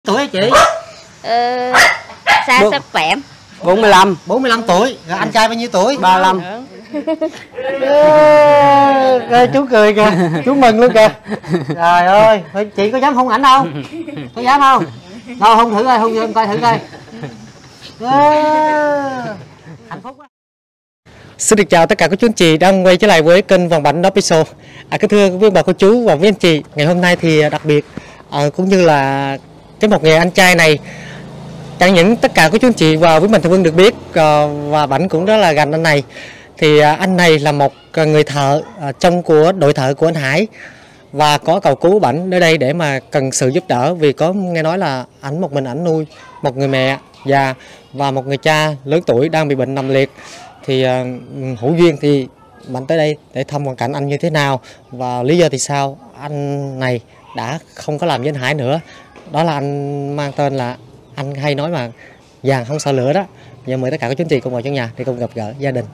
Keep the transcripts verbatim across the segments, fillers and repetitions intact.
Tuổi hả chị? Ờ, xa sắp vẹm bốn mươi lăm. bốn mươi lăm tuổi. Rồi anh trai bao nhiêu tuổi? ba mươi lăm. Ê, chú cười kìa, chú mừng luôn kìa. Trời ơi, chị có dám hôn ảnh không? Có dám không? Đâu hôn thử coi, hôn em coi thử coi. Hạnh phúc quá. Xin được chào tất cả các chú anh chị đang quay trở lại với kênh Vòng Bảnh Official. À, kính thưa quý bà cô chú và quý anh chị, ngày hôm nay thì đặc biệt à, cũng như là cái một nghề anh trai này, chẳng những tất cả các chú anh chị và quý mình thường quân được biết à, và Bảnh cũng rất là gành anh này. Thì à, anh này là một người thợ à, trong của đội thợ của anh Hải và có cầu cứu Bảnh đến đây để mà cần sự giúp đỡ, vì có nghe nói là ảnh một mình ảnh nuôi một người mẹ già và một người cha lớn tuổi đang bị bệnh nằm liệt. Thì uh, hữu duyên thì Bảnh tới đây để thăm hoàn cảnh anh như thế nào và lý do thì sao anh này đã không có làm với anh Hải nữa. Đó là anh mang tên là anh hay nói mà vàng không sợ lửa đó. Giờ mời tất cả các chú anh chị cùng vào trong nhà để cùng gặp gỡ gia đình.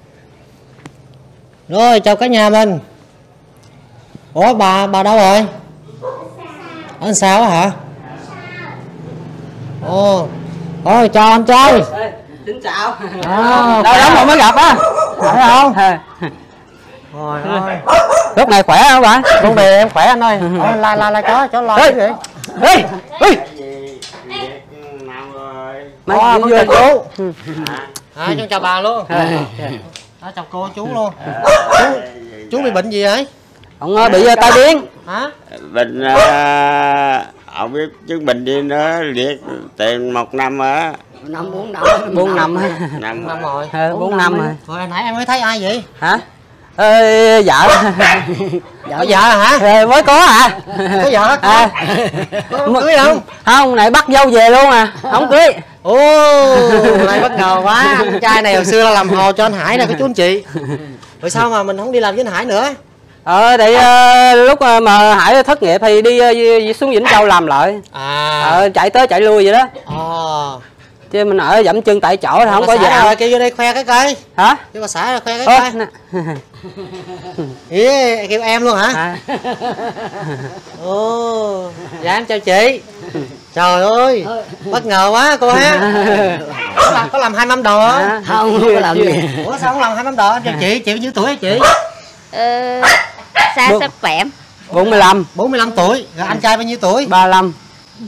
Rồi, chào cả nhà mình. Ủa bà bà đâu rồi? Ở anh sao hả? Ồ, ôi chào anh trai. Xin chào. À, đâu đó mà mới gặp á. Phải không? Rồi ơi. Lúc này khỏe không bạn? Con về em khỏe anh ơi. Ôi, la la la chó, chó lo cái gì? Ê, ê. Mấy oh, chào chú. À, chú chào bà luôn. À, chào cô chú luôn. Chú, chú bị bệnh gì vậy? Ông bị uh, tai biến. Hả? Bệnh uh, ông biết chứng bệnh gì nữa liệt tiền một năm á. Năm bốn năm. Bốn năm. Năm năm rồi. Bốn năm rồi. Rồi nãy em mới thấy ai vậy? Hả? Ê, vợ. Có vợ hả? Ê, mới có à? Có vợ có. À. Có cưới không? Không, này bắt dâu về luôn à, không cưới. Ồ, này bất ngờ quá. Anh trai này hồi xưa là làm hồ cho anh Hải nè các chú anh chị. Rồi sao mà mình không đi làm với anh Hải nữa? Ờ, thì uh, lúc mà Hải thất nghiệp thì đi uh, xuống Vĩnh Châu làm lại. À. Ờ, chạy tới chạy lui vậy đó. Ờ. Chứ mình ở dẫm chân tại chỗ thì không có gì. Rồi kêu vô đây khoe cái cây. Hả? Kêu bà xã ra khoe cái cây. Ý, kêu em luôn hả? À. Ồ, dạ em chào chị. Trời ơi, bất ngờ quá cô ha. Có làm, có làm hai mâm đồ không? À, không, không có làm gì. Ủa sao không làm hai mâm đồ? Em chào chị, chị bao nhiêu tuổi hả chị? Ờ, xa sắp vẹm bốn mươi lăm. bốn mươi lăm tuổi. Rồi anh trai bao nhiêu tuổi? ba mươi lăm.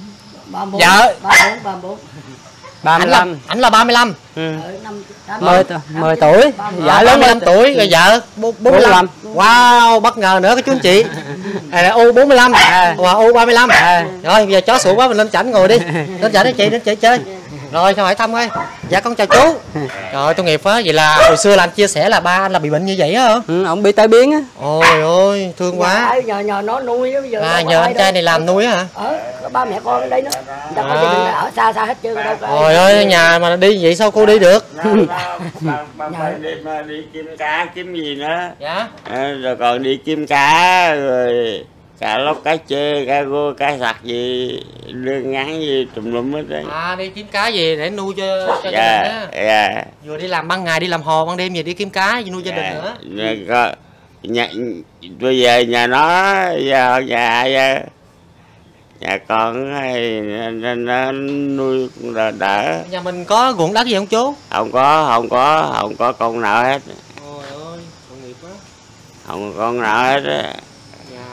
Vợ. ba mươi lăm. Ảnh là ba mươi lăm. Ừ. mười tuổi. Dạ lớn năm tuổi rồi vợ bốn mươi lăm. Wow, bất ngờ nữa các chú anh chị. À, U bốn mươi lăm và U ba mươi lăm. Rồi giờ chó sủa quá mình lên chảnh ngồi đi. Lên chảnh đi chị, đến chị chơi. Rồi sao hỏi thăm ơi. Dạ con chào chú. Trời tôi nghiệp quá. Vậy là hồi xưa là anh chia sẻ là ba anh là bị bệnh như vậy á hả? Ừ, ông bị tai biến á. Ôi ôi, thương quá. Nhờ nhờ nó nuôi bây giờ. À, nhờ anh trai này làm nuôi á hả? Ở ba mẹ con ở đây nữa. Đâu có gia đình ở xa xa hết trơn đâu. Trời ơi, nhà mà đi vậy sao cô đi được? Ba phải đi, đi kiếm cá kiếm gì nữa. Dạ. À, rồi còn đi kiếm cá rồi cá lóc, cá chê, cá gô, cá sặc gì lương ngắn gì tùm lum hết đấy. À, đi kiếm cá gì để nuôi cho cho Dạ, gia đình á. dạ. Vừa đi làm ban ngày đi làm hồ, ban đêm về đi kiếm cá gì nuôi gia đình nữa. Dạ, có, nhà, bây giờ nhà nó giờ nhà giờ nhà con hay nên nó nuôi cũng là đỡ. Nhà mình có ruộng đất gì không chú? Không có, không có, không có con nào hết. Ôi ơi, tội nghiệp quá. Không có con nào hết á. Dạ.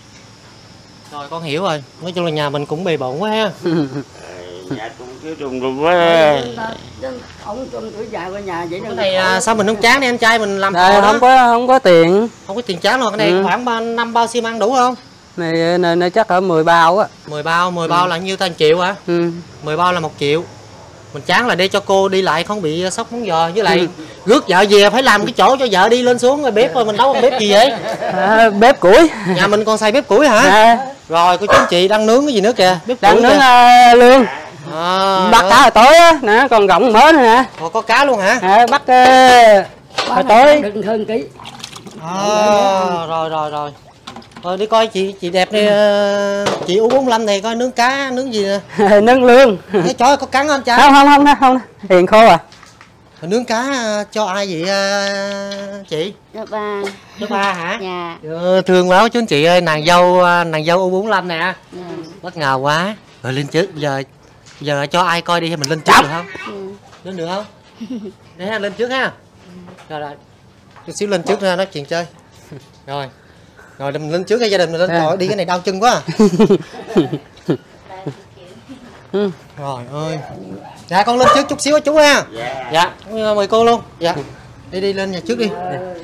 Rồi con hiểu rồi. Nói chung là nhà mình cũng bề bộn quá ha. Nhà cũng cứ trùng trùng quá. Ông trong tuổi già qua nhà vậy Cái này à, sao mình không chán đi anh trai mình làm Đây, hồ không đó. có không có tiền. Không có tiền chán luôn. Cái này Ừ. khoảng ba, năm bao xi măng đủ không? Này, này, này chắc ở mười bao á. mười bao, mười bao là nhiêu ta, một triệu hả? Ừ. mười bao là một triệu. Mình chán là để cho cô đi lại không bị sốc móng giò, với lại rước vợ về phải làm cái chỗ cho vợ đi lên xuống rồi bếp, rồi mình nấu bằng bếp gì vậy? À, bếp củi. Nhà mình còn xài bếp củi hả? À. Rồi cô chú anh chị đang nướng cái gì nữa kìa? Bếp Đang củi nướng kìa. uh, lương. À, Bắt cá hồi tối á, nè, còn gọng mớ nữa nè. Ồ, có cá luôn hả? À, bắt uh, hồi tối. đừng hơn ký. À, rồi rồi rồi. Rồi đi coi chị chị đẹp đi, chị U bốn mươi lăm này coi nướng cá nướng gì nè. Nướng lương. Cái chó có cắn không cha? Không không không không. Hiền khô à. Rồi nướng cá cho ai vậy chị? Cho ba. Cho ba hả? Dạ. Ừ, thương quá chú anh chị ơi, nàng dâu nàng dâu U bốn mươi lăm nè. Dạ. Bất ngờ quá. Rồi lên trước, giờ giờ cho ai coi đi hay mình lên trước được không? Ừ. Lên được không? Để ha, lên trước ha. Rồi rồi. Chút xíu lên trước ra nói chuyện chơi. Rồi. Rồi mình lên trước cái gia đình mình lên rồi đi cái này đau chân quá à. Rồi ơi. Dạ con lên trước chút xíu chú ha. Dạ. Dạ, mời cô luôn. Dạ. Đi đi lên nhà trước đi.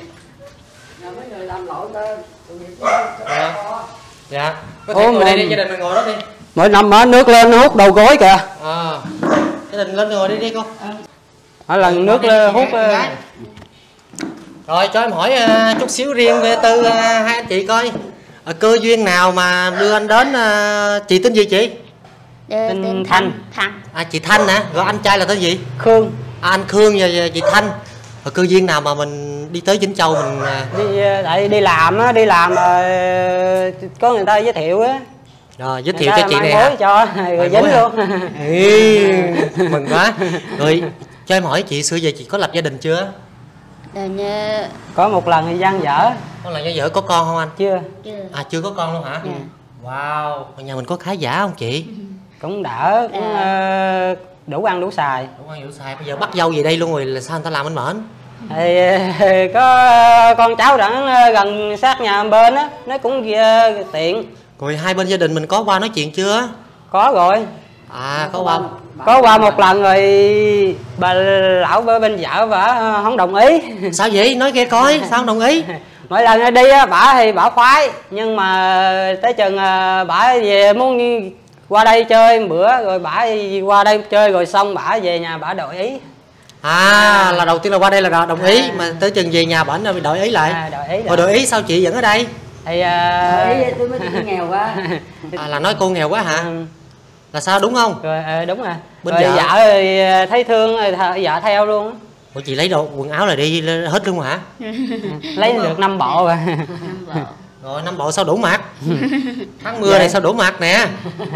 Dạ. Dạ. Có thể Ủa, ngồi đây mà- đi, gia đình mình ngồi đó đi. Mỗi năm mở nước lên hút đầu gối kìa. À. Gia đình lên ngồi đi đi cô. Mỗi lần nước lên hút ờ, Rồi cho em hỏi uh, chút xíu riêng về từ uh, hai anh chị coi uh, cơ duyên nào mà đưa anh đến uh, chị tên gì chị? Ờ, Tên tên Thanh. Thanh. À chị Thanh hả? Rồi anh trai là tên gì? Khương. À, anh Khương và, và chị Thanh. Rồi cơ duyên nào mà mình đi tới Vĩnh Châu mình uh, Đi ờ, tại đi làm á, đi làm rồi có người ta giới thiệu á. rồi giới Người thiệu ta cho chị mang này gối hả? cho rồi Mang dính gối hả? luôn. Ê, mừng quá. Rồi cho em hỏi chị xưa giờ chị có lập gia đình chưa? Ờ, như... Có một lần thì gian dở. Có lần vợ có con không anh? Chưa. Chưa. À chưa có con luôn hả? Dạ. Wow. Ở nhà mình có khá giả không chị? Cũng đỡ, cũng ờ, đủ ăn đủ xài. Đúng không hiểu sai. Bây giờ bắt dâu về đây luôn rồi là sao người ta làm anh mởn? Thì ờ, có con cháu đặng gần sát nhà bên á, nó cũng ờ, tiện. Rồi hai bên gia đình mình có qua nói chuyện chưa? Có rồi. À có qua. Có qua một lần rồi bà lão bên vợ bà không đồng ý. Sao vậy? Nói nghe coi, sao không đồng ý? Mỗi lần đi á bả thì bả khoái, nhưng mà tới chừng à, bả về muốn qua đây chơi một bữa rồi bả qua đây chơi rồi xong bả về nhà bả đổi ý. À là đầu tiên là qua đây là đồng ý mà tới chừng về nhà bển rồi bị đổi ý lại. À, đổi ý. Rồi đổi ý sao chị vẫn ở đây? Thì à, Đấy, tôi mới tôi nghèo quá. À là nói cô nghèo quá hả? ừ, Là sao đúng không? rồi à, đúng rồi. Bên Rồi vợ? vợ thì thấy thương rồi th- vợ theo luôn. Ủa chị lấy đồ quần áo là đi hết luôn hả? Lấy được năm bộ rồi. Năm bộ. Rồi năm bộ sao đủ mặc? Tháng mưa này sao đủ mặc nè?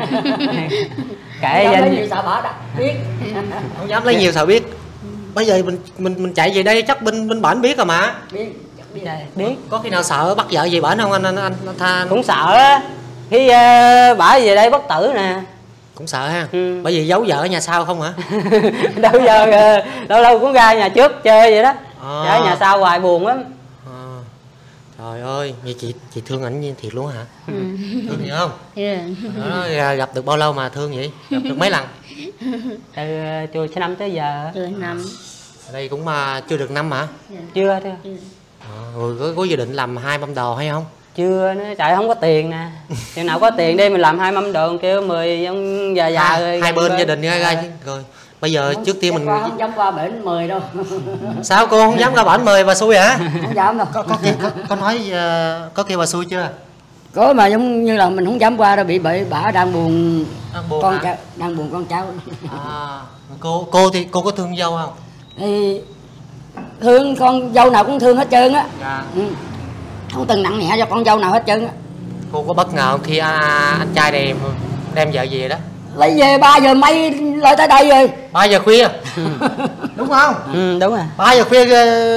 Kể Dám lấy danh gì sợ bỏ đó biết. Không dám lấy nhiều sao biết. Bây giờ mình mình mình chạy về đây chắc bên bên bển biết rồi mà. Biết. Biết. biết. Có khi nào sợ bắt vợ về bển không anh anh anh, anh tha Cũng sợ á. Khi uh, bả về đây bất tử nè. cũng sợ ha. Ừ. Bởi vì giấu vợ ở nhà sau không hả? Đâu giờ uh, lâu lâu cũng ra nhà trước chơi vậy đó. À. Ở nhà sau hoài buồn lắm. À. Trời ơi, vậy chị chị thương ảnh như thiệt luôn hả? Ừ. Thương gì không? Dạ. Đó, gặp được bao lâu mà thương vậy? Gặp được mấy lần? Từ uh, chùa năm tới giờ. Chưa năm. Ở đây cũng mà chưa được năm hả? Chưa chưa. Chưa. À, rồi có, có dự định làm hai mâm đồ hay không? Chưa nữa, tại không có tiền nè. Chừng nào có tiền đi mình làm hai mâm đường kêu mười ông già già hai, rồi. hai bên gia đình ra ra chứ. Rồi bây giờ trước tiên mình Qua, không dám qua bển mời đâu. sao cô không dám ra bển mời bà xui hả? Không dám đâu. Có có kêu có, có nói uh, có kêu bà xui chưa? Có mà giống như là mình không dám qua đâu, bị bị bả đang buồn, Đang buồn con hả? cháu, đang buồn con cháu. À, cô cô thì cô có thương dâu không? Thì thương con dâu nào cũng thương hết trơn á. Dạ. Ừ. Không từng nặng nhẹ cho con dâu nào hết trơn á. Cô có bất ngờ không khi à, anh trai này đem vợ về đó? Lấy về ba giờ mấy lại tới đây rồi. Ba giờ khuya đúng không? Ừ đúng rồi. Ba giờ khuya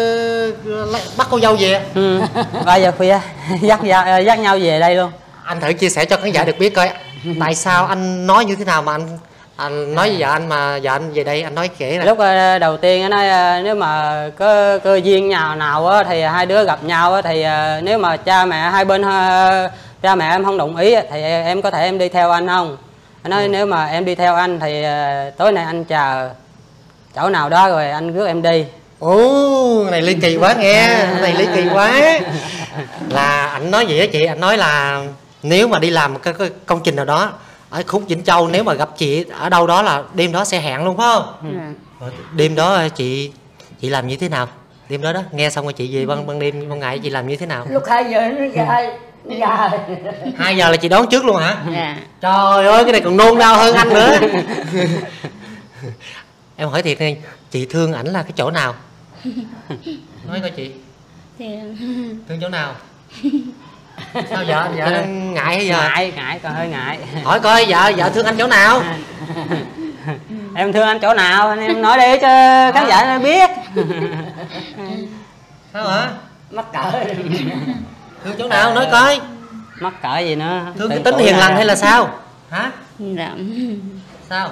uh, bắt cô dâu về. Ừ. ba giờ khuya dắt ra, dắt nhau về đây luôn. Anh thử chia sẻ cho khán giả được biết coi tại sao anh nói như thế nào mà anh anh nói với vợ anh mà vợ anh về đây anh nói kể nè. Lúc uh, đầu tiên anh nói uh, nếu mà có cơ duyên nào nào á, thì hai đứa gặp nhau á, thì uh, nếu mà cha mẹ hai bên uh, cha mẹ em không đồng ý á, thì em có thể em đi theo anh không? Anh nói ừ. Nếu mà em đi theo anh thì uh, tối nay anh chờ chỗ nào đó rồi anh rước em đi. Ồ, này ly kỳ quá nghe, này ly kỳ quá. Là anh nói gì á chị, anh nói là nếu mà đi làm cái, cái công trình nào đó ở khúc Vĩnh Châu, nếu mà gặp chị ở đâu đó là đêm đó sẽ hẹn luôn phải không? Ừ. Rồi, đêm đó chị chị làm như thế nào? Đêm đó đó, nghe xong rồi chị về ban ban đêm ban ngày chị làm như thế nào? Lúc hai giờ nó ra nó ra. Hai giờ là chị đón trước luôn hả? Dạ. Trời ơi, cái này còn nôn đau hơn anh nữa. Em hỏi thiệt đi, chị thương ảnh là cái chỗ nào? Nói coi chị. Thì... Thương chỗ nào? Sao vợ vợ đang ngại hay giờ? Ngại ngại còn hơi ngại. Hỏi coi vợ vợ thương anh chỗ nào? Em thương anh chỗ nào anh em nói đi cho khán giả nó biết. Sao hả? Mắc cỡ. Thương chỗ nào nói coi. Mắc cỡ gì nữa. Thương cái Từng tính tuổi hiền này. lành hay là sao? Hả? Rậm. Sao?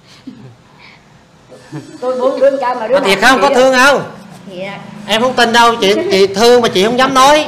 Tôi muốn đứa trai mà đứa Mà thiệt không? Có thương không? Thiệt. Em không tin đâu, chị chị thương mà chị không dám nói.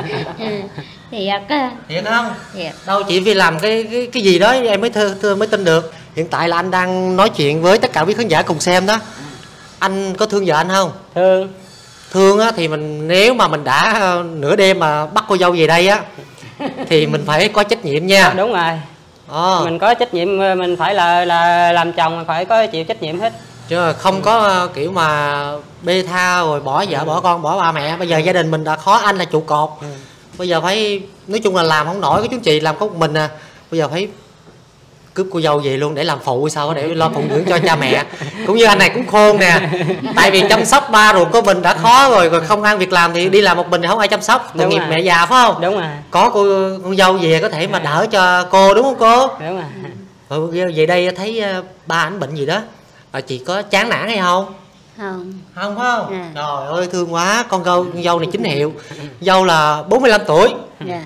Thiệt á. Thiệt không? Thiệt. Đâu chị vì làm cái cái cái gì đó em mới thương, thương mới tin được. Hiện tại là anh đang nói chuyện với tất cả quý khán giả cùng xem đó. Anh có thương vợ anh không? Thương. Thương á thì mình nếu mà mình đã nửa đêm mà bắt cô dâu về đây á thì mình phải có trách nhiệm nha. À, đúng rồi. Ờ. Mình có trách nhiệm, mình phải là là làm chồng mình phải có chịu trách nhiệm hết. Chứ không có kiểu mà bê tha rồi bỏ vợ bỏ con bỏ ba mẹ. Bây giờ gia đình mình đã khó, anh là trụ cột. Ừ. Bây giờ phải nói chung là làm không nổi, cái chú chị làm có một mình à. Bây giờ phải cướp cô dâu về luôn để làm phụ sao để lo phụng dưỡng cho cha mẹ. Cũng như anh này cũng khôn nè, tại vì chăm sóc ba ruột của mình đã khó rồi, rồi không ăn việc làm thì đi làm một mình thì không ai chăm sóc, tội nghiệp mẹ già phải không? Đúng rồi. Có cô con dâu về có thể mà đỡ cho cô đúng không cô? Đúng rồi. Rồi về đây thấy ba ảnh bệnh gì đó, à, chị có chán nản hay không? Không. Không phải không? À. Trời ơi thương quá, con dâu con dâu này chính hiệu. Dâu là bốn mươi lăm tuổi. Dạ.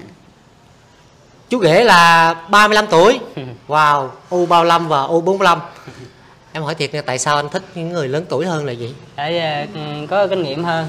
Chú rể là ba mươi lăm tuổi. Wow, U ba mươi lăm và U bốn mươi lăm. Em hỏi thiệt nha, tại sao anh thích những người lớn tuổi hơn là gì? Để uh, có kinh nghiệm hơn.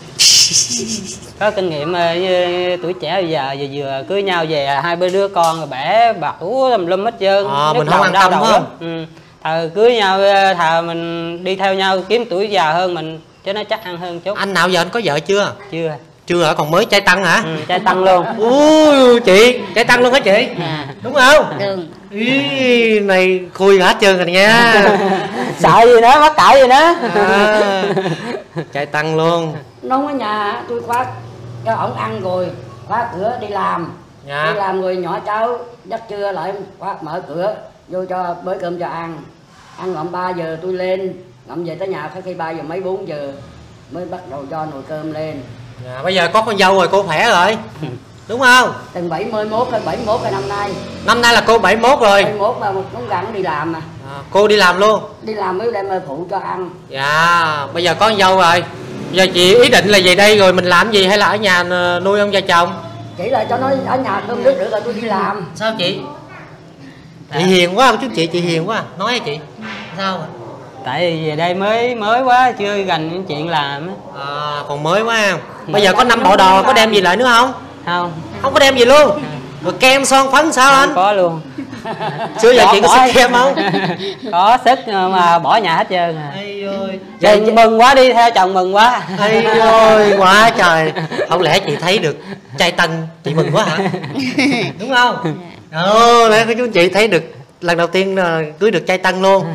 Có kinh nghiệm uh, tuổi trẻ bây giờ vừa, vừa cưới nhau về hai bên đứa con rồi bẻ bảo lâm lâm hết trơn. À, mình không an tâm phải không? Ừ. Thờ cưới nhau thà mình đi theo nhau kiếm tuổi già hơn mình cho nó chắc ăn hơn chút. Anh nào giờ anh có vợ chưa? Chưa. Chưa hả? Còn mới trai tăng hả? Ừ, trai tăng luôn. Ui chị, trai tăng luôn hả chị? À. Đúng không? Đúng. Ý, này khui hết trơn rồi nha. Sợ gì nữa, mắc cỡ gì nữa. À, trai tăng luôn. Nông ở nhà tôi khóa cho ổng ăn rồi khóa cửa đi làm. Dạ. Đi làm rồi nhỏ cháu giấc trưa lại khóa mở cửa vô cho bới cơm cho ăn. Ăn ngậm ba giờ tôi lên, ngậm về tới nhà phải khi ba giờ mấy bốn giờ mới bắt đầu cho nồi cơm lên. Dạ, bây giờ có con dâu rồi cô khỏe rồi. Đúng không? Từng bảy mươi mốt hay bảy mươi mốt hay năm nay. Năm nay là cô bảy mươi mốt rồi. bảy mươi mốt mà cũng gắng đi làm mà. À, cô đi làm luôn. Đi làm mới đem phụ cho ăn. Dạ, bây giờ có con dâu rồi. Bây giờ chị ý định là về đây rồi mình làm gì hay là ở nhà nuôi ông già chồng? Chỉ là cho nó ở nhà cơm nước rửa rồi tôi đi làm. Sao chị? Chị hiền quá, chú chị chị hiền quá. Nói hả chị? Sao? Tại vì về đây mới mới quá chưa gần những chuyện làm á. À, còn mới quá. Bây giờ có năm bộ đồ có đem gì lại nữa không? Không. Không có đem gì luôn. Rồi kem son phấn sao anh? Không có luôn. Xưa giờ chị có sức kem không? Có sức mà bỏ nhà hết trơn à. Ây ơi. Vậy mừng, mừng quá, đi theo chồng mừng quá. Ây ơi quá trời. Không lẽ chị thấy được trai tân chị mừng quá hả? Đúng không? Ồ, lẽ chú chị thấy được lần đầu tiên cưới được trai tân luôn.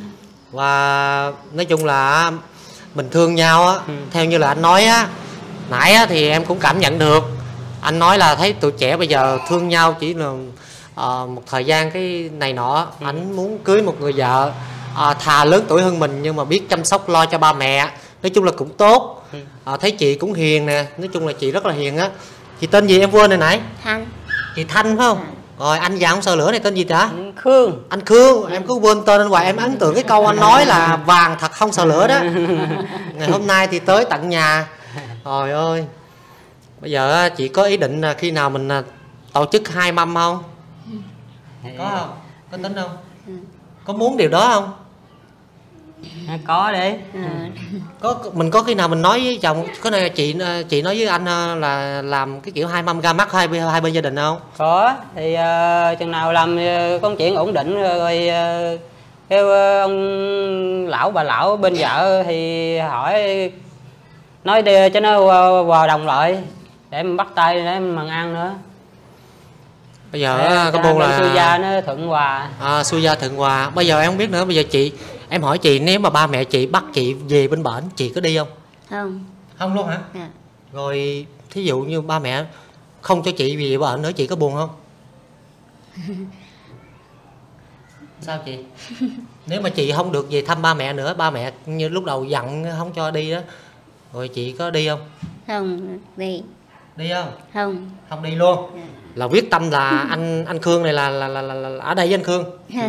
Và nói chung là mình thương nhau á, ừ. Theo như là anh nói á nãy á, thì em cũng cảm nhận được. Anh nói là thấy tụi trẻ bây giờ thương nhau chỉ là uh, một thời gian cái này nọ. Ừ. Anh muốn cưới một người vợ uh, thà lớn tuổi hơn mình nhưng mà biết chăm sóc lo cho ba mẹ. Nói chung là cũng tốt. Ừ. uh, Thấy chị cũng hiền nè. Nói chung là chị rất là hiền á. Chị tên gì em quên rồi nãy? Thanh. Chị Thanh phải không? À. Rồi anh già không sợ lửa này tên gì hả? Anh Khương. Anh Khương, em cứ quên tên anh hoài. Em ấn tượng cái câu anh nói là vàng thật không sợ lửa đó. Ngày hôm nay thì tới tận nhà. Trời ơi. Bây giờ chị có ý định là khi nào mình tổ chức hai mâm không? Có không? Có tính không? Có muốn điều đó không? À, có đi. Có mình có khi nào mình nói với chồng cái này chị chị nói với anh là làm cái kiểu hai mâm ra mắt hai hai bên gia đình không? Có thì uh, chừng nào làm công chuyện ổn định rồi uh, kêu uh, ông lão bà lão bên vợ thì hỏi nói đi cho nó hòa đồng lại để mình bắt tay để mình mần ăn nữa. Bây giờ để, có buồn là Xuôi Gia nó thuận hòa. À, Xuôi Gia thuận hòa. Bây giờ em không biết nữa. Bây giờ chị em hỏi chị, nếu mà ba mẹ chị bắt chị về bên bển chị có đi không? Không. Không luôn hả? À. Rồi thí dụ như ba mẹ không cho chị về bển nữa chị có buồn không? Sao chị? Nếu mà chị không được về thăm ba mẹ nữa, ba mẹ như lúc đầu giận không cho đi đó, rồi chị có đi không? Không đi. Đi không? Không. Không đi luôn. À. Là quyết tâm là anh anh Khương này là là, là, là, là ở đây với anh Khương. À.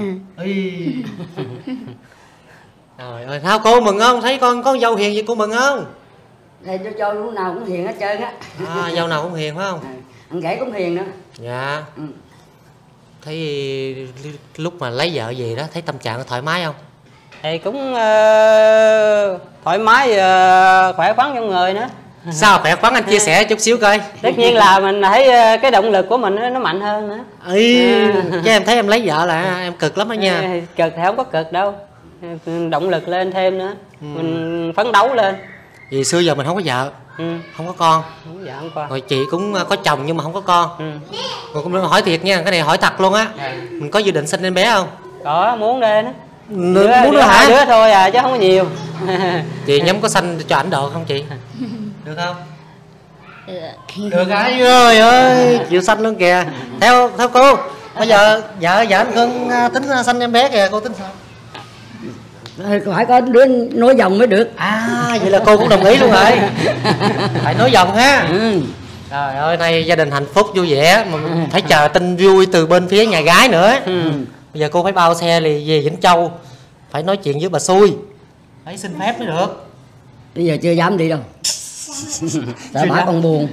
Trời ơi, sao cô mừng không? Thấy con có dâu hiền vậy cô mừng không? Thầy cho cho lúc nào cũng hiền hết trơn á. À, dâu nào cũng hiền phải không? À, anh rể cũng hiền nữa. Dạ. Ừ. Thấy lúc mà lấy vợ về đó thấy tâm trạng thoải mái không? Thì cũng uh, thoải mái, uh, khỏe khoắn trong người nữa. Sao khỏe khoắn, anh chia sẻ chút xíu coi. Tất nhiên là mình thấy cái động lực của mình nó mạnh hơn nữa. Ý, chứ em thấy em lấy vợ là em cực lắm đó nha. Cực thì không có cực đâu, động lực lên thêm nữa, ừ. Mình phấn đấu lên. Vì xưa giờ mình không có vợ, ừ. không có con, không có vợ không con. Rồi chị cũng có chồng nhưng mà không có con, ừ. Rồi cũng hỏi thiệt nha, cái này hỏi thật luôn á, à. Mình có dự định sinh em bé không? Có, muốn lên á. Đứa, muốn đứa hả? Đứa thôi à chứ không có nhiều. Chị nhắm có xanh cho ảnh độ không chị? Được không? Được. Được cái ơi ơi, chịu xanh luôn kìa. Theo theo cô, bây giờ vợ vợ anh Cưng tính xanh em bé kìa, cô tính sao? Phải có đứa nối dòng mới được. À vậy là cô cũng đồng ý luôn rồi. Phải nối dòng ha. Ừ. Trời ơi, nay gia đình hạnh phúc vui vẻ mà phải chờ tin vui từ bên phía nhà gái nữa. Ừ. Bây giờ cô phải bao xe thì về Vĩnh Châu, phải nói chuyện với bà xui, phải xin phép mới được. Bây giờ chưa dám đi đâu. Sợ bà còn buồn.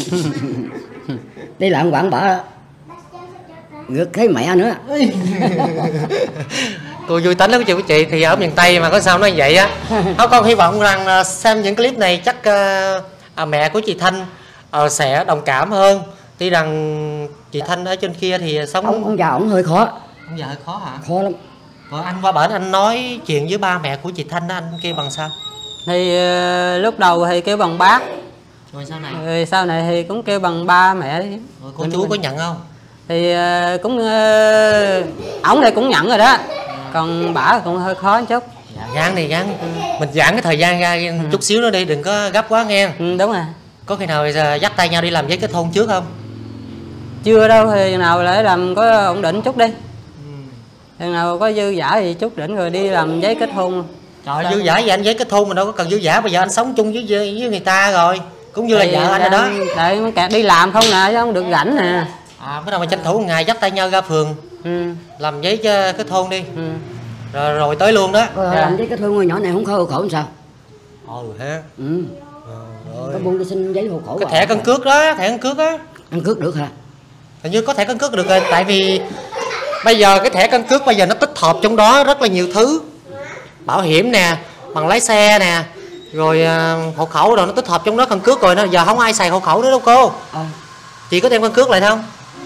Đi làm quảng bả ngược thấy mẹ nữa. Cô vui tính lắm chị của chị, thì ở miền Tây mà có sao nói vậy á. Thôi con hy vọng rằng xem những clip này chắc uh, à, mẹ của chị Thanh uh, sẽ đồng cảm hơn. Tuy rằng chị Thanh ở trên kia thì sống ông, ông già ông hơi khó. Ông già hơi khó hả? Khó lắm. Rồi anh qua bển anh nói chuyện với ba mẹ của chị Thanh đó, anh kêu bằng sao? Thì uh, lúc đầu thì kêu bằng bác. Rồi sau này? Rồi sau này thì cũng kêu bằng ba mẹ. Rồi cô chú có nhận không? Thì uh, cũng uh, ổng thì cũng nhận rồi đó. Còn bả cũng hơi khó một chút. Dạ, gán đi gán. Ừ. Mình giãn cái thời gian ra ừ. chút xíu nữa đi, đừng có gấp quá nghe. Ừ, đúng rồi. Có khi nào dắt tay nhau đi làm giấy kết hôn trước không? Chưa đâu, thì nào để làm có ổn định chút đi. Ừ. Thì nào có dư giả thì chút đỉnh rồi đi làm giấy kết hôn. Trời, dư giả vậy anh, giấy kết hôn mà đâu có cần dư giả, bây giờ anh sống chung với với người ta rồi, cũng như thì là vợ anh rồi đó. Tại kẹt đi làm không nè, chứ không được rảnh nè. À, bắt đầu mà tranh thủ một ngày dắt tay nhau ra phường. Ừ. Làm giấy kết hôn đi. Ừ. Rồi rồi tới luôn đó. Rồi, dạ. Làm giấy kết hôn người nhỏ này không có hộ khẩu làm sao? Ừ ha. Ừ. Rồi. Có buông đi xin giấy hộ khẩu. Cái thẻ căn cước đó, thẻ căn cước á. Căn cước được hả? Hình như có thẻ căn cước được rồi, tại vì bây giờ cái thẻ căn cước bây giờ nó tích hợp trong đó rất là nhiều thứ. Bảo hiểm nè, bằng lái xe nè, rồi uh, hộ khẩu rồi nó tích hợp trong đó căn cước rồi, nó giờ không ai xài hộ khẩu nữa đâu cô. À. Chị có đem căn cước lại không?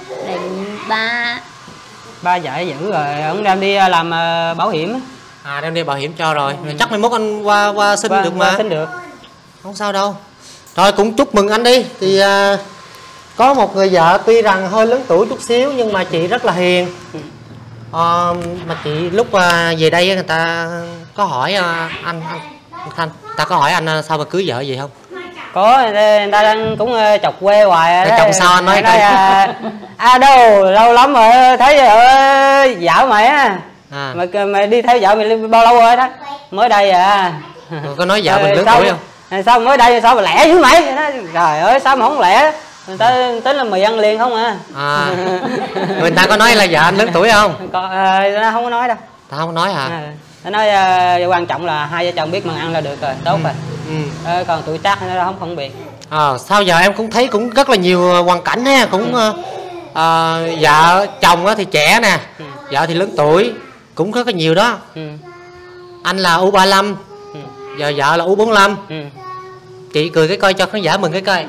Ba ba dạy giữ rồi, ông đem đi làm uh, bảo hiểm. À, đem đi bảo hiểm cho rồi. Ừ. Chắc mai mốt anh qua qua xin qua, được mà. Xin được. Không sao đâu. Rồi cũng chúc mừng anh đi. Thì uh, có một người vợ tuy rằng hơi lớn tuổi chút xíu nhưng mà chị rất là hiền. Ừ. Uh, mà chị lúc uh, về đây người ta có hỏi uh, anh, anh Thanh, ta có hỏi anh uh, sao mà cưới vợ gì không? Có, người ta đang cũng uh, chọc quê hoài đó. Chồng sao anh nói nói à, à đâu lâu lắm rồi thấy uh, vợ mày á. À. Mày, mày đi theo vợ mày bao lâu rồi đó? Mới đây à. Rồi có nói vợ mình lớn tuổi không? Sao mới đây sao mà lẻ chứ mày? Trời ơi sao mà không lẻ? Người ta tính là mì ăn liền không à. À. Người ta có nói là vợ anh lớn tuổi không? Có, uh, không có nói đâu. Ta không nói hả? À. Nó nói uh, quan trọng là hai vợ chồng biết mần ăn là được rồi, tốt ừ. rồi. Ừ. Uh, còn tuổi tác nó không phân biệt. À, sao giờ em cũng thấy cũng rất là nhiều hoàn cảnh ha, cũng uh, uh, vợ chồng thì trẻ nè, ừ. vợ thì lớn tuổi, cũng rất là nhiều đó. Ừ. Anh là U ba mươi lăm, ừ. giờ vợ là U bốn mươi lăm. Ừ. Chị cười cái coi cho khán giả mừng cái coi.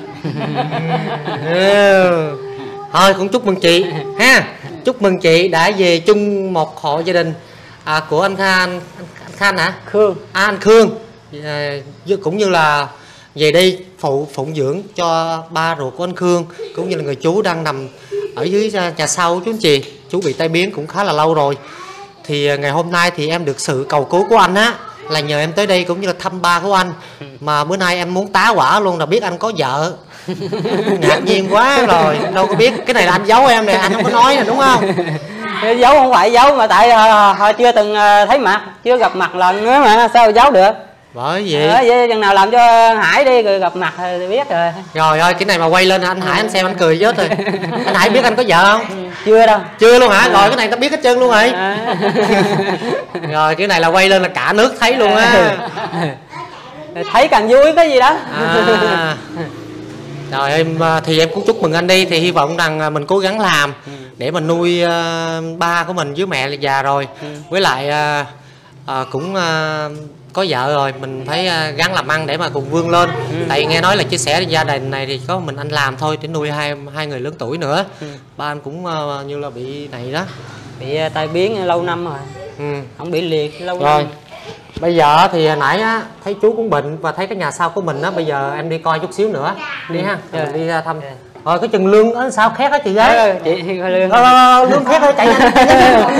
Ừ. Thôi cũng chúc mừng chị ha, chúc mừng chị đã về chung một hộ gia đình à, của anh Khan, anh, anh Khan hả? Khương. À, anh Khương à, cũng như là về đây phụ phụng dưỡng cho ba ruột của anh Khương, cũng như là người chú đang nằm ở dưới nhà sau chú anh chị, chú bị tai biến cũng khá là lâu rồi. Thì ngày hôm nay thì em được sự cầu cứu của anh á, là nhờ em tới đây cũng như là thăm ba của anh. Mà bữa nay em muốn tá quả luôn là biết anh có vợ. Ngạc nhiên quá rồi, đâu có biết. Cái này là anh giấu em nè, anh không có nói nè, đúng không? Giấu không phải giấu mà tại họ chưa từng thấy mặt, chưa gặp mặt lần nữa mà sao giấu được. Bởi vậy ờ, vậy chừng nào làm cho Hải đi rồi gặp mặt thì biết rồi. Rồi ơi, cái này mà quay lên anh Hải anh xem anh cười chết rồi. Anh Hải biết anh có vợ không? Chưa đâu. Chưa luôn hả? Rồi cái này tao biết hết trơn luôn rồi. À. Rồi cái này là quay lên là cả nước thấy luôn á. Thấy càng vui cái gì đó. À. Rồi em thì em cũng chúc mừng anh đi, thì hy vọng rằng mình cố gắng làm để mà nuôi uh, ba của mình với mẹ là già rồi, ừ. với lại uh, uh, cũng uh, có vợ rồi, mình phải uh, gắng làm ăn để mà cùng vươn lên. ừ. Tại nghe nói là chia sẻ gia đình này thì có mình anh làm thôi để nuôi hai hai người lớn tuổi nữa. ừ. Ba anh cũng uh, như là bị này đó, bị uh, tai biến lâu năm rồi. ừ. Không bị liệt lâu rồi. năm. Bây giờ thì hồi nãy á, thấy chú cũng bệnh và thấy cái nhà sau của mình á, bây giờ em đi coi chút xíu nữa đi ha, rồi mình đi ra thăm. Rồi cái chừng lương ở sao khét á chị gái. Chị lương ờ, lương khét thôi, chạy nhanh chạy nhanh.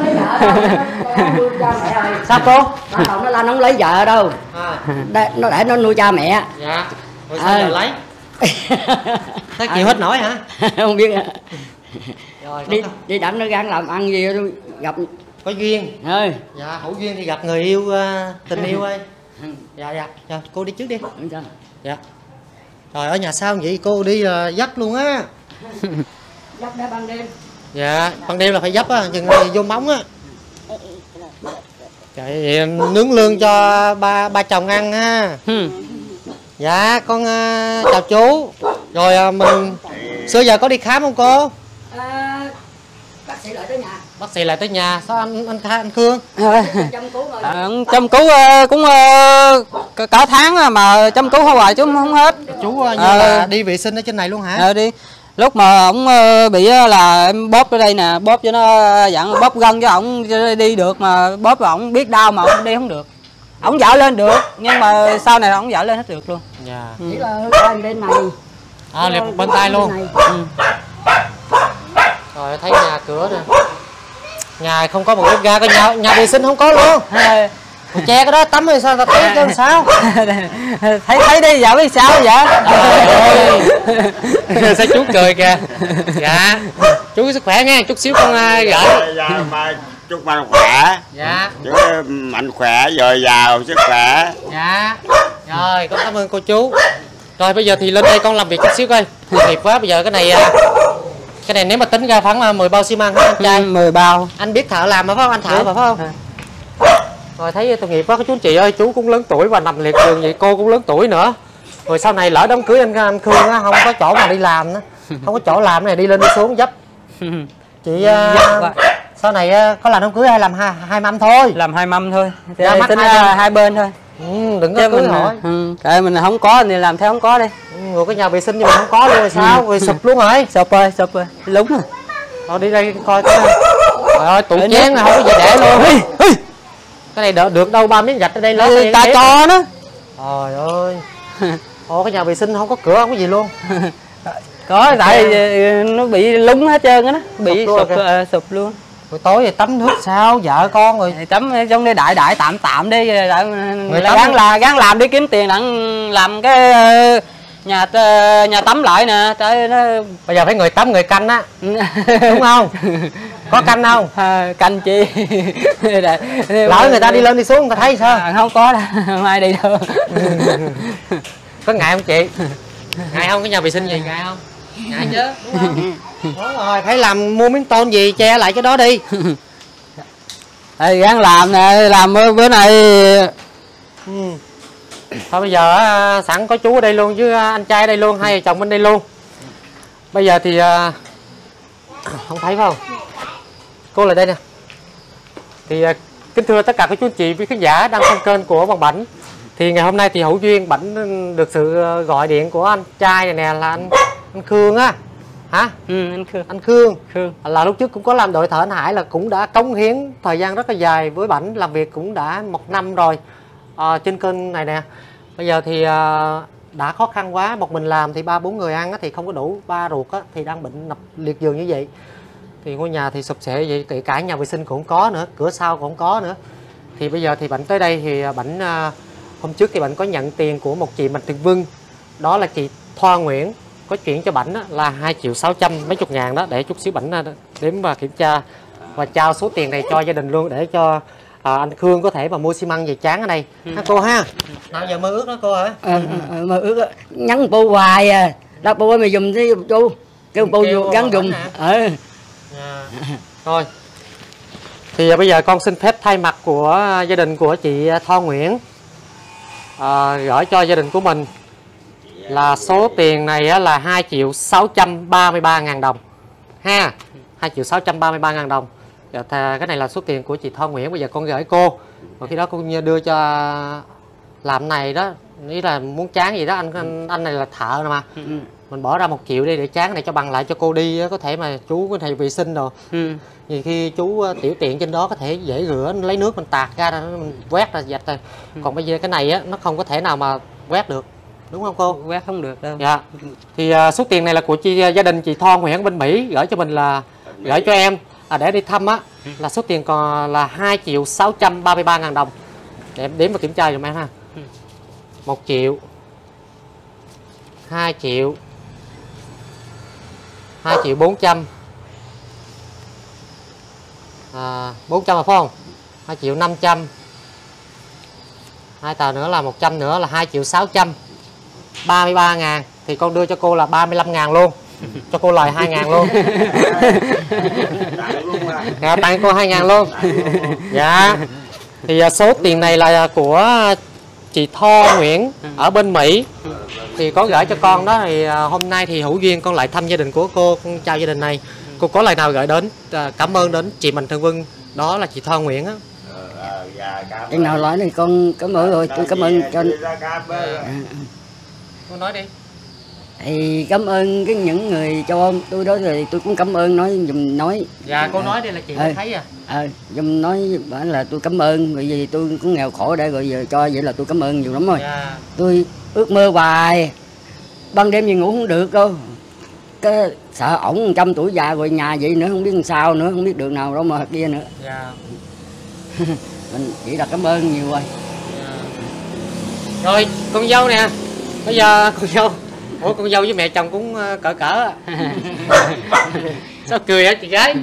Sao cô? Nó là nó không lấy vợ đâu, à. Nó để nó nuôi cha mẹ. Dạ. Rồi sao à. giờ lấy? Thấy chịu hết nổi hả? Không biết. Rồi, đi đi đặng nó gắng làm ăn gì gặp có duyên. Ơi. Dạ, hữu duyên thì gặp người yêu, uh, tình yêu ơi. Dạ dạ, dạ, cô đi trước đi. Dạ. Rồi ở nhà sau vậy cô đi uh, dắt luôn á. Dắt để ban đêm. Dạ, ban đêm là phải dấp á, chừng này vô móng á. Trời, vậy nướng lương cho ba ba chồng ăn ha. Dạ, con uh, chào chú. Rồi uh, mình xưa giờ có đi khám không cô? À, bác sĩ lại tới nhà. Bác sĩ lại tới nhà. Sao anh anh anh Khương? Chăm cứu rồi. À, chăm cứu uh, cũng uh, cả tháng mà chăm cứu hoài chứ không hết. Chú uh, như à, là đi vệ sinh ở trên này luôn hả? À, đi. Lúc mà ổng bị là em bóp ở đây nè, bóp cho nó dặn bóp gân cho ổng đi được, mà bóp là ổng biết đau mà ổng đi không được. Ổng dạo lên được nhưng mà sau này ổng dạo lên hết được luôn. Dạ. Ừ. Chỉ là bên bên này. À, liệt bên tay luôn. Ừ. Rồi thấy nhà cửa nè. Nhà không có một bếp ga, cái nhà, nhà vệ sinh không có luôn. Che cái đó tắm hay sao ta thấy cho làm sao? Thấy thấy đi dạo biết sao vậy? Sao chú cười kìa. Dạ. Chú sức khỏe nha, chút xíu con gửi. Dạ, mà chúc mạnh khỏe. Dạ. Chú mạnh khỏe, dồi dào sức khỏe. Dạ. Rồi, con cảm ơn cô chú. Rồi bây giờ thì lên đây con làm việc chút xíu coi. Nghiệp quá, bây giờ cái này cái này nếu mà tính ra khoảng mười bao xi măng hả anh trai? Ừ, mười bao. Anh biết thợ làm mà phải không? Anh thợ mà phải không? À. Rồi thấy tội nghiệp quá, cái chú chị ơi, chú cũng lớn tuổi và nằm liệt giường vậy, cô cũng lớn tuổi nữa. Rồi sau này lỡ đám cưới anh anh Khương á, không có chỗ mà đi làm nữa. Không có chỗ làm này, đi lên đi xuống dấp. Chị uh, sau này uh, có làm đám cưới hay làm hai, hai mâm thôi? Làm hai mâm thôi. Thì dạ, tính hai, hai, hai bên thôi. Ừ, đừng có cưới hỏi. Ừ, tại mình không có thì làm theo không có đi. Ừ, rồi cái nhà vệ sinh nhưng mà không có luôn rồi sao? Rồi sụp luôn rồi. Sụp rồi, sụp rồi. Lúng rồi. Rồi đi đây coi cái. Trời ơi, tủ chén này không có gì để luôn. Cái này đỡ, được đâu ba miếng gạch ở đây lấy ta cho nó. Trời ơi. Ồ, cái nhà vệ sinh không có cửa không có gì luôn. Có, tại nó bị lúng hết trơn á, bị sụp, sụp, uh, sụp luôn. Buổi tối thì tắm nước sao vợ con rồi tắm trong đây đại đại tạm tạm đi, đại, người ta gắng là gắng làm đi kiếm tiền đặng làm cái uh, nhà uh, nhà tắm lại nè. Trời, nó... bây giờ phải người tắm người canh á. Đúng không? Có canh không? À, canh chi. Lỡ người ta đi lên đi xuống người ta thấy sao? À, không có đâu, không ai đi đâu. Có ngại không chị? Ngại không? Cái nhà vệ sinh gì ngại không? Ngại chứ, đúng không? Đúng rồi, phải làm mua miếng tôn gì che lại cái đó đi. Ê, gắng làm nè, làm bữa này. Ừ. Thôi bây giờ sẵn có chú ở đây luôn chứ anh trai ở đây luôn, hai vợ chồng bên đây luôn. Bây giờ thì không thấy phải không? Cô lại đây nè. Thì kính thưa tất cả các chú chị với khán giả đang xem kênh của Văn Bảnh. Thì ngày hôm nay thì hữu duyên Bảnh được sự gọi điện của anh trai này nè là anh anh Khương á. Hả? Ừ, anh Khương. Anh Khương. Khương. Là lúc trước cũng có làm đội thợ anh Hải, là cũng đã cống hiến thời gian rất là dài với Bảnh, làm việc cũng đã một năm rồi à, trên kênh này nè. Bây giờ thì à, đã khó khăn quá, một mình làm thì ba bốn người ăn á, thì không có đủ, ba ruột á, thì đang bệnh nằm liệt giường như vậy. Thì ngôi nhà thì sụp sệ vậy, kể cả nhà vệ sinh cũng không có nữa, cửa sau cũng không có nữa. Thì bây giờ thì Bảnh tới đây thì Bảnh à, hôm trước thì Bảnh có nhận tiền của một chị Mạnh Thường Vân, đó là chị Thoa Nguyễn, có chuyển cho Bảnh là hai triệu sáu trăm mấy chục ngàn đó, để chút xíu Bảnh đếm và kiểm tra và trao số tiền này cho gia đình luôn, để cho à, anh Khương có thể mà mua xi măng về tráng ở đây. Ừ. Ha cô ha. Nào giờ mơ ước đó cô hả? Ờ, ừ, mơ ước nhắn bu hoài à. Đó bu ơi mày dùng đi chú. Kêu bu gắn dùng. Ừ. À. Thôi. Thì à, bây giờ con xin phép thay mặt của gia đình của chị Thoa Nguyễn à, gửi cho gia đình của mình là số tiền này là hai triệu sáu trăm ba mươi ba ngàn đồng ha. hai triệu sáu trăm ba mươi ba ngàn đồng. Dạ, cái này là số tiền của chị Thoa Nguyễn. Bây giờ con gửi cô, và khi đó con đưa cho làm này đó, ý là muốn tráng gì đó, anh anh, anh này là thợ mà. Ừ. Mình bỏ ra một triệu đi để tráng này cho bằng lại cho cô đi, có thể mà chú có thể vệ sinh rồi. Ừ. Vì khi chú tiểu tiện trên đó có thể dễ rửa, lấy nước mình tạt ra, mình quét ra dạch rồi. Ừ. Còn bây giờ cái này á, nó không có thể nào mà quét được, đúng không cô? Quét không được đâu. Dạ. Thì uh, số tiền này là của chị, gia đình chị Thoa Nguyễn bên Mỹ gửi cho mình, là gửi cho em à, để đi thăm á, là số tiền còn là hai triệu sáu trăm ba mươi ba ngàn đồng. Để em đếm và kiểm tra giùm em ha. Một triệu, hai triệu, hai triệu bốn trăm, à, bốn trăm là phải không? Hai triệu năm trăm, hai tờ nữa là một trăm nữa là hai triệu sáu trăm ba mươi ba ngàn. Thì con đưa cho cô là ba mươi lăm ngàn luôn, cho cô lời hai ngàn luôn. Dạ, tặng cô hai ngàn luôn. Dạ. Thì số tiền này là của chị Thoa Nguyễn ở bên Mỹ, thì có gửi cho con đó. Thì hôm nay thì hữu duyên con lại thăm gia đình của cô, con chào gia đình này. Cô có lời nào gửi đến cảm ơn đến chị Mạnh Thường Quân, đó là chị Thoa Nguyễn á? Cái nào nói thì con cảm ơn rồi, tôi cảm ơn cho. Cô nói đi. Thì cảm ơn cái những người cho tôi đó, rồi tôi cũng cảm ơn, nói dùm nói. Dạ, cô nói đây là chị à, thấy à. Ờ, à, dùm nói bảo là tôi cảm ơn, bởi vì tôi cũng nghèo khổ để rồi giờ cho vậy là tôi cảm ơn nhiều lắm rồi. Dạ. Tôi ước mơ hoài, ban đêm gì ngủ không được đâu. Cái sợ ổng trăm tuổi già rồi nhà vậy nữa, không biết làm sao nữa, không biết đường nào đâu mà kia nữa. Dạ. Mình chỉ là cảm ơn nhiều rồi. Dạ. Rồi, con dâu nè. Bây giờ con dâu, ủa con dâu với mẹ chồng cũng cỡ cỡ. Sao cười hả chị gái?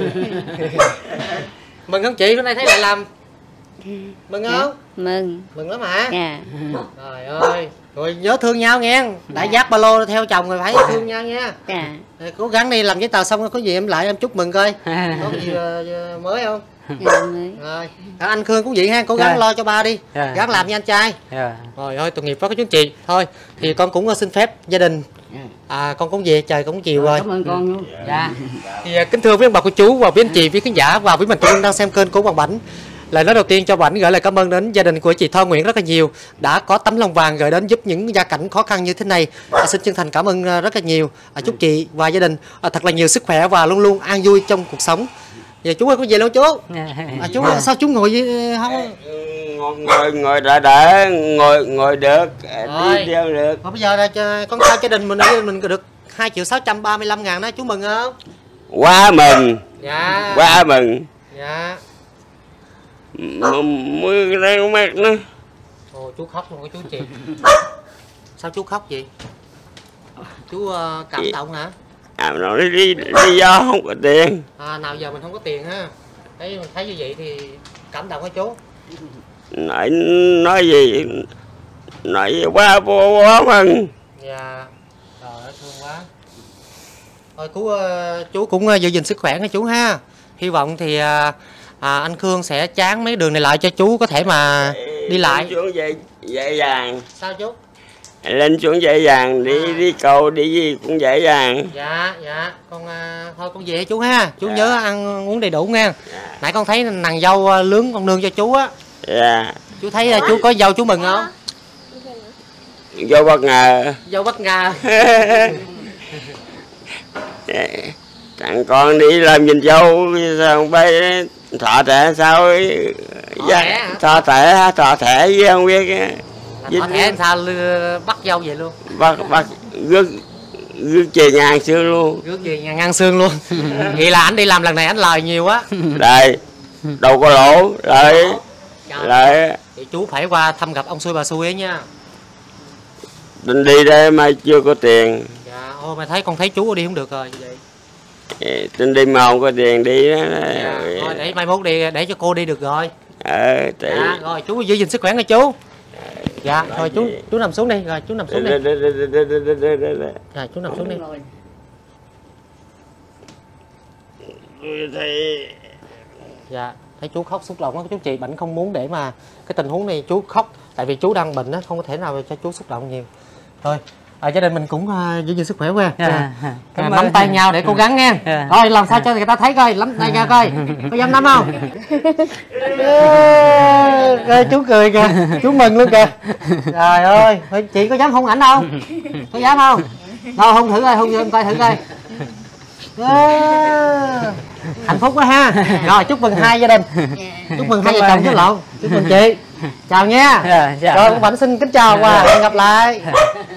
Mừng không chị, bữa nay thấy lại làm? Mừng không? Mừng. Mừng lắm hả? Dạ. Trời ơi, rồi nhớ thương nhau nghe. Đã dắt ba lô theo chồng rồi phải thương nhau nha. Dạ. Rồi, cố gắng đi làm giấy tờ xong có gì em lại em chúc mừng coi. Có gì uh, mới không? Dạ, mới. Rồi, anh Khương cũng vậy ha, cố gắng yeah. lo cho ba đi, yeah. gắng làm như anh trai. Yeah. Rồi ơi, tội nghiệp quá các chú chị. Thôi thì con cũng xin phép gia đình, à, con cũng về, trời cũng chiều rồi. Cảm ơn con luôn. Dạ. Thì kính thưa với ông bà cô chú và với anh chị, với khán giả và với mình Tụi đang xem kênh của Quang Bảnh. Lời nói đầu tiên cho Bảnh gửi lời cảm ơn đến gia đình của chị Thoa Nguyễn rất là nhiều, đã có tấm lòng vàng gửi đến giúp những gia cảnh khó khăn như thế này. À, xin chân thành cảm ơn rất là nhiều. À, chúc chị và gia đình à, thật là nhiều sức khỏe và luôn luôn an vui trong cuộc sống. Giờ chú ơi, có về đâu chú? À, chú sao chú ngồi vậy không? Ngồi ngồi đã đã ngồi ngồi được, rồi. Đi theo được. Mà bây giờ là con trai gia đình mình mình được hai triệu sáu trăm ba mươi lăm ngàn đó, chú mừng không? Quá mừng. Dạ. Quá mừng. Dạ. Mưa đang mát nữa. Ồ, chú khóc luôn chú chị. Sao chú khóc vậy? Chú uh, cảm chị... động hả? À, nó đi, đi, đi do không có tiền. À, nào giờ mình không có tiền ha. Thấy mình thấy như vậy thì cảm động hả chú? Nói nói gì? Nói quá vô quá mừng. Dạ. Trời ơi, thương quá. Thôi chú, uh, chú cũng uh, giữ gìn sức khỏe nha chú ha. Hy vọng thì uh, à, anh Khương sẽ tráng mấy đường này lại cho chú có thể mà đi lại. Xuống dễ, dễ dàng. Sao chú? Lên xuống dễ dàng, đi à. đi cầu đi gì cũng dễ dàng. Dạ dạ, con à, thôi con về chú ha, chú dạ. nhớ ăn uống đầy đủ nha. Dạ. Nãy con thấy nàng dâu uh, lướng con nương cho chú á. Dạ. Chú thấy uh, chú có dâu chú mừng không? Dâu bất ngờ. Dâu bất ngờ. Thằng con đi làm nhìn dâu sao bay thọ thẻ sao ấy. Dạ, thọ thẻ thọ thẻ với không biết. Có thể anh sao bắt dâu vậy luôn? Bắt bắt rước rước về nhà ăn xương luôn. Rước về nhà ăn xương luôn. Vậy là anh đi làm lần này anh lời nhiều quá. Đây, đâu có lỗ, lại lại. Thì chú phải qua thăm gặp ông xui bà xui ấy nha. Định đi đây mà chưa có tiền. Dạ, ô mày thấy con thấy chú đi không được rồi vậy. Định đi mà không có tiền đi đó. Dạ, thôi để mai mốt đi để cho cô đi được rồi. Ờ, thì... dạ, rồi chú giữ gìn sức khỏe nha chú. Dạ, thôi chú chú nằm xuống đi, rồi chú nằm xuống đi. Rồi chú nằm xuống đi. Dạ, thấy chú khóc xúc động á chú chị, Bảnh không muốn để mà cái tình huống này chú khóc, tại vì chú đang bệnh á, không có thể nào cho chú xúc động nhiều. Thôi, ở gia đình mình cũng uh, giữ gìn sức khỏe quen. Dạ. Yeah. Cảm À, ơn. nắm tay nhau để cố gắng nghe. Dạ. Rồi làm sao cho người ta thấy coi, nắm tay nhau coi. Có dám nắm không? Ê, chú cười kìa, chú mừng luôn kìa. Trời ơi, chị có dám hôn ảnh không? Có dám không? Đâu hôn thử coi, hôn vô em coi thử coi. À, hạnh phúc quá ha. Rồi chúc mừng hai gia đình, chúc mừng hai vợ chồng chứ lộn, chúc mừng chị. Chào nha. Dạ, chào. Rồi Quang Bảnh xin kính chào và hẹn gặp lại.